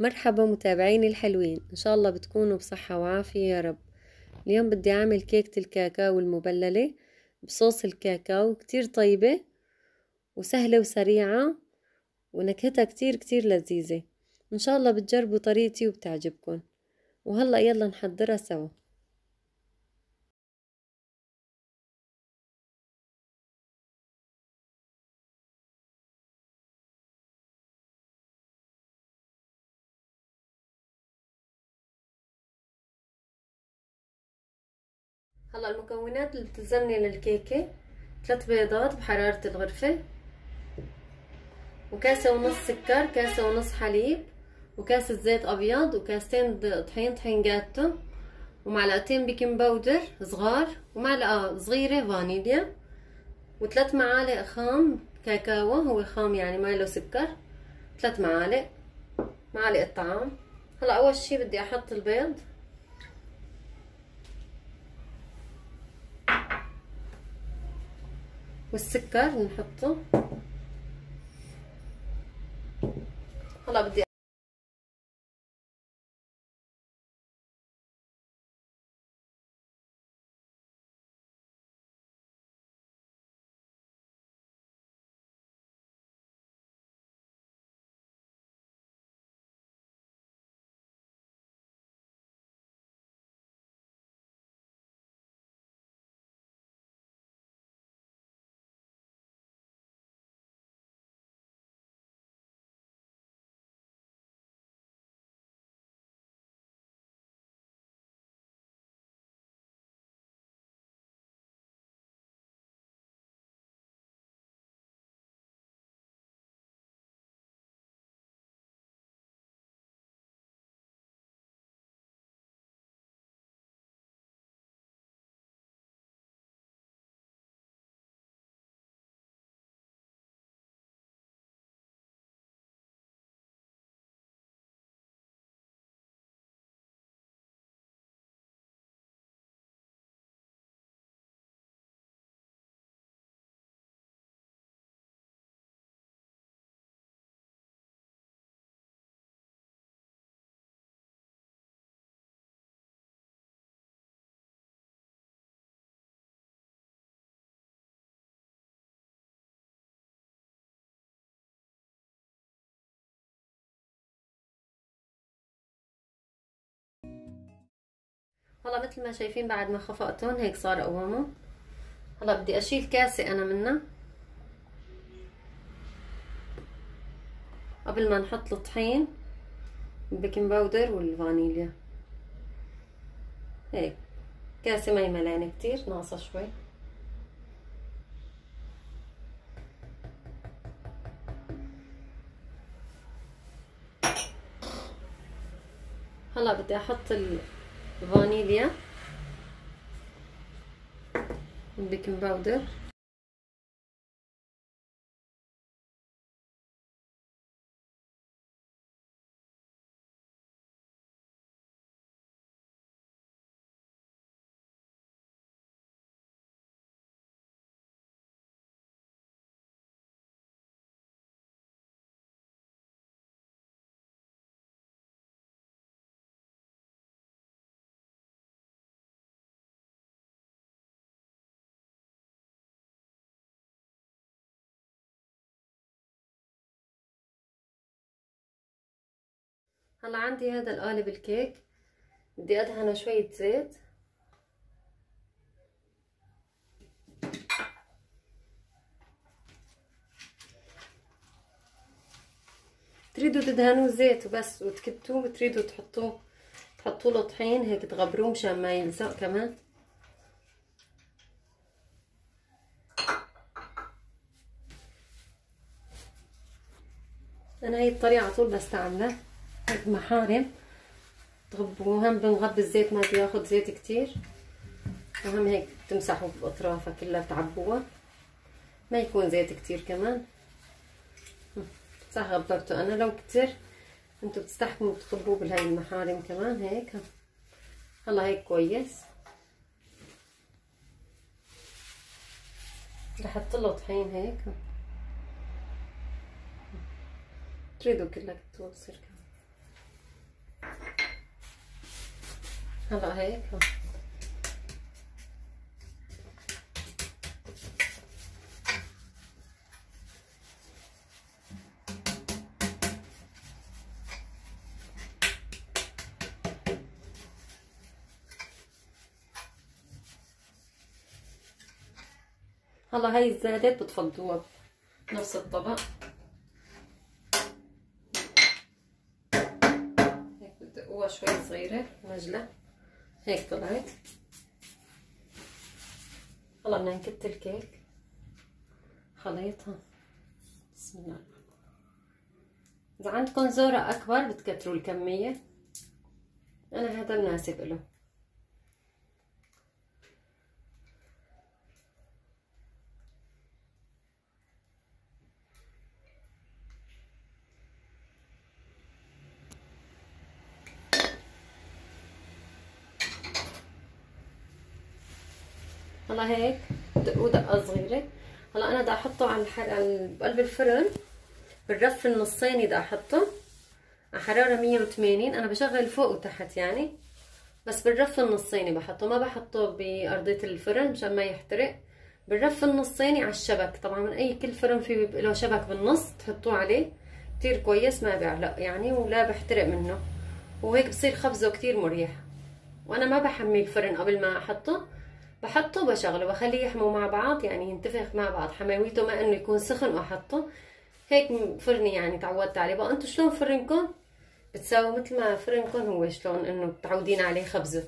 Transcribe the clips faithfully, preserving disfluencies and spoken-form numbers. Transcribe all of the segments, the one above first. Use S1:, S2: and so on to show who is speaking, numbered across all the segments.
S1: مرحبا متابعيني الحلوين، إن شاء الله بتكونوا بصحة وعافية يا رب. اليوم بدي أعمل كيكة الكاكاو المبللة بصوص الكاكاو، كتير طيبة وسهلة وسريعة ونكهتها كتير كتير لذيذة. إن شاء الله بتجربوا طريقتي وبتعجبكم. وهلأ يلا نحضرها سوا. هلا المكونات اللي بتلزمني للكيكة: ثلاث بيضات بحرارة الغرفة، وكاسة ونص سكر، كاسة ونص حليب، وكاسة زيت أبيض، وكاستين طحين طحين جاتو، ومعلقتين بيكنج باودر صغار، ومعلقة صغيرة فانيليا، وثلاث معالق خام كاكاو، هو خام يعني ما له سكر، ثلاث معالق معلقة طعام. هلا أول شي بدي أحط البيض، والسكر نحطه. هلا بدي هلا مثل ما شايفين بعد ما خفقتهم هيك صار قوامهم. هلا بدي اشيل كاسة انا منها قبل ما نحط الطحين، البيكنج باودر والفانيليا. هيك كاسة ما هي ملانة كتير، ناقصة شوي. هلا بدي احط الفانيليا والبيكنج باودر، هلا عندي هذا القالب الكيك، بدي ادهنه شوية زيت. تريدوا تدهنوه زيت وبس وتكتوه، بتريدوا تحطوه تحطوا له طحين هيك تغبروه مشان ما يلزق كمان. انا هي الطريقة على طول بستعملها، هيك محارم تغبوه. هم بنغب الزيت ما بياخد زيت كتير، وهم هيك تمسحوا باطرافها كلها تعبوها، ما يكون زيت كتير كمان. صح غبرته انا، لو كتير انتوا بتستحكموا تخبوه بهاي المحارم كمان هيك. هلا هيك كويس. رح احط له طحين هيك، تريدوا كلها تصير كمان. هلا هيك هلا هاي الزادت بتفضوها بنفس الطبق. هيك بدقوها شوي صغيرة نجلة هيك طلعت. هلا بدنا نكت الكيك خليطها. بسم الله. اذا عندكم زورة اكبر بتكتروا الكمية، انا هذا مناسب له. هلا هيك دقوا دقه صغيره. هلا انا بدي احطه على بقلب الفرن بالرف النصيني، بدي احطه على حراره مية وثمانين. انا بشغل فوق وتحت يعني، بس بالرف النصيني بحطه، ما بحطه بارضيه الفرن مشان ما يحترق. بالرف النصيني على الشبك. طبعا من اي كل فرن في بيبقى له شبك بالنص تحطوه عليه كتير كويس، ما بيعلق يعني ولا بيحترق منه، وهيك بصير خبزه كتير مريح. وانا ما بحمي الفرن قبل ما احطه، بحطه وبشغله بخليه يحموا مع بعض يعني ينتفخ مع بعض حماويته، ما انه يكون سخن واحطه. هيك فرني يعني تعودت عليه. بقى انتو شلون فرنكم بتساووا مثل ما فرنكم هو شلون انه متعودين عليه خبزه.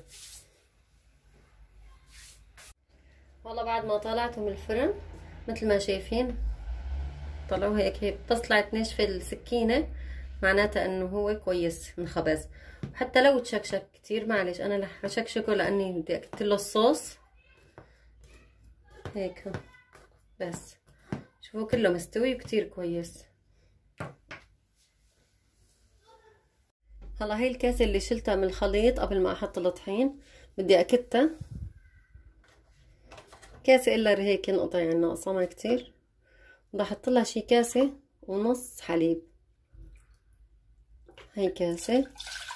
S1: والله بعد ما طلعته من الفرن مثل ما شايفين طلعوه هيك هيك، بس طلعت ناشفه السكينه معناتها انه هو كويس انخبز. وحتى لو تشكشك كتير معلش انا رح اشكشكه لاني بدي اكت له الصوص هيك. بس شوفوا كله مستوي وكتير كويس. هلا هي الكاسه اللي شلتها من الخليط قبل ما احط الطحين بدي اكتها. كاسه الا هيك نقطه يعني ناقصه ما كتير. بدي احط لها شي كاسه ونص حليب. هي كاسه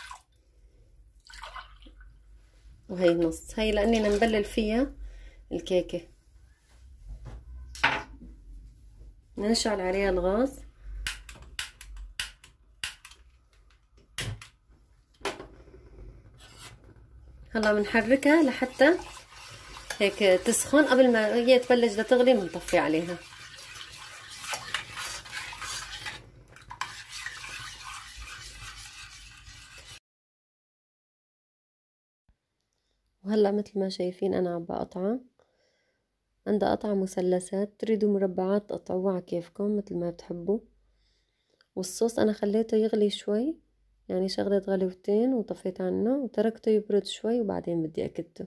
S1: وهي نص، هي لاني نبلل فيها الكيكه. نشعل عليها الغاز. هلا بنحركها لحتى هيك تسخن. قبل ما هي تبلش لتغلي بنطفي عليها. وهلا مثل ما شايفين انا عم بقطعها. عندها قطع مثلثات، تريدوا مربعات تقطعوها على كيفكم مثل ما بتحبوا. والصوص انا خليته يغلي شوي يعني شغلت غلوتين وطفيت عنه وتركته يبرد شوي وبعدين بدي اكته.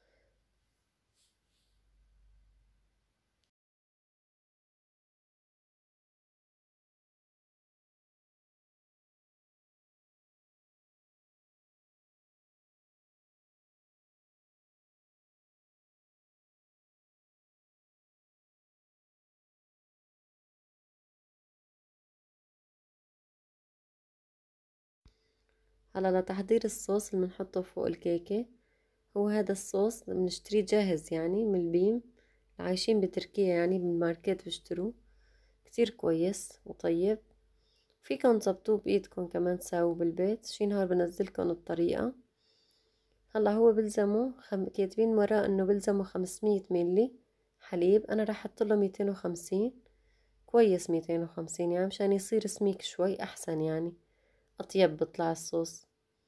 S1: هلا لتحضير الصوص اللي بنحطه فوق الكيكة، هو هذا الصوص بنشتريه جاهز يعني من البيم، عايشين بتركيا يعني بالماركات بيشتروه، كتير كويس وطيب. فيكن تظبطوه بايدكم كمان تساووا بالبيت، شي نهار بنزلكن الطريقة. هلا هو بلزمه خم... كاتبين وراه انه بلزمه خمسمية ملي حليب، انا راح احط له ميتين وخمسين. كويس ميتين وخمسين يعني مشان يصير سميك شوي احسن يعني اطيب بطلع الصوص.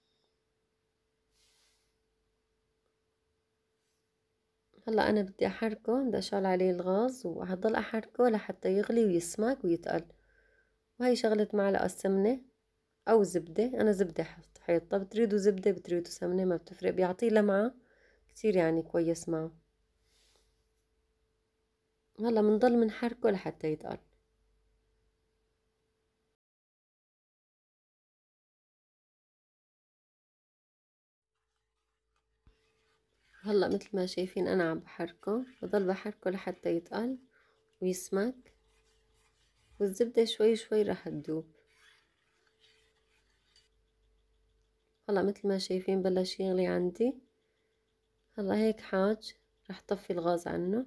S1: هلا انا بدي احركه، بدي اشعل عليه الغاز وهضل احركه لحتى يغلي ويسمك ويتقل. وهي شغلة معلقة سمنة او زبدة، انا زبدة حاطة، بتريدوا زبدة بتريدوا سمنة ما بتفرق، بيعطيه لمعة كتير يعني كويس معه. هلا بنضل منحركه لحتى يتقل. هلا مثل ما شايفين انا عم بحركه، بضل بحركه لحتى يتقل ويسمك، والزبدة شوي شوي رح تدوب. هلا مثل ما شايفين بلش يغلي عندي. هلا هيك حاج رح طفي الغاز عنه.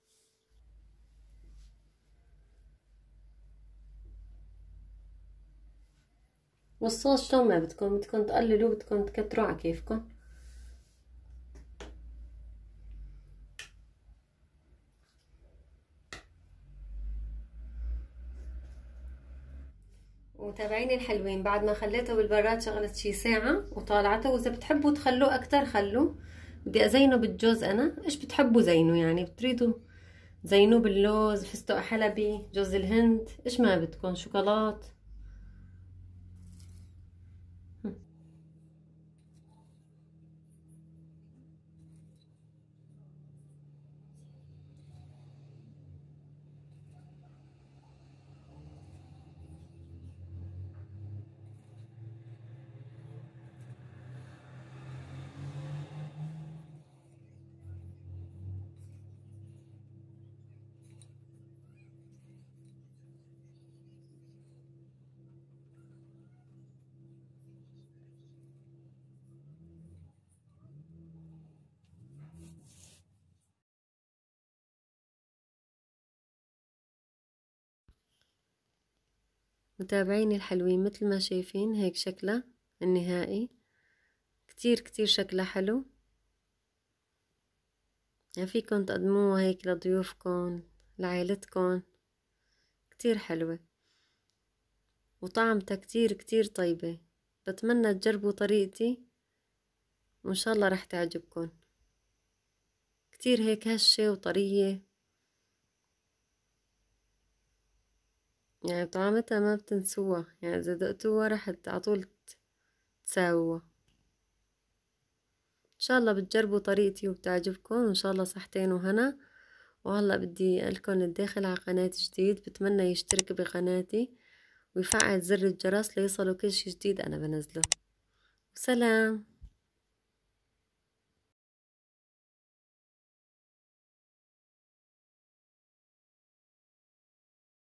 S1: والصوص شلون ما بدكم، بدكم تقللوا بدكم تكتروا على كيفكم. وتابعيني الحلوين، بعد ما خليته بالبراد شغلت شي ساعة وطالعته، واذا بتحبوا تخلوه اكتر خلوه. بدي ازينه بالجوز، انا ايش بتحبوا زينه، يعني بتريدوا زينوه باللوز، فستق حلبي، جوز الهند، ايش ما بدكم، شوكولات. متابعيني الحلوين مثل ما شايفين هيك شكله النهائي، كتير كتير شكله حلو. يعني فيكن تقدموه هيك لضيوفكن لعائلتكن، كتير حلوة وطعمتها كتير كتير طيبة. بتمنى تجربوا طريقتي وإن شاء الله رح تعجبكن. كتير هيك هشة وطرية، يعني طعمتها ما بتنسوها، يعني إذا دقتوها رح عطول تساووها. إن شاء الله بتجربوا طريقتي وبتعجبكن، وإن شاء الله صحتين وهنا. وهلأ بدي أقلكن الداخل على قناة جديد، بتمنى يشترك بقناتي ويفعل زر الجرس ليصلوا كل شي جديد أنا بنزله. سلام.